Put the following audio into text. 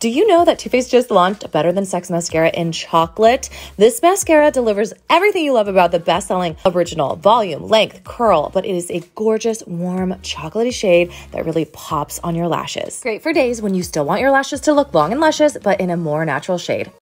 Do you know that Too Faced just launched Better Than Sex Mascara in chocolate? This mascara delivers everything you love about the best-selling original: volume, length, curl, but it is a gorgeous, warm, chocolatey shade that really pops on your lashes. Great for days when you still want your lashes to look long and luscious, but in a more natural shade.